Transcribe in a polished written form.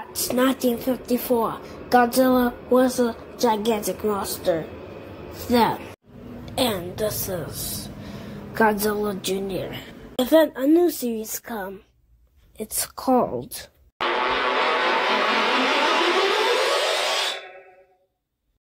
It's 1954. Godzilla was a gigantic monster. And this is Godzilla Jr. If a new series come, it's called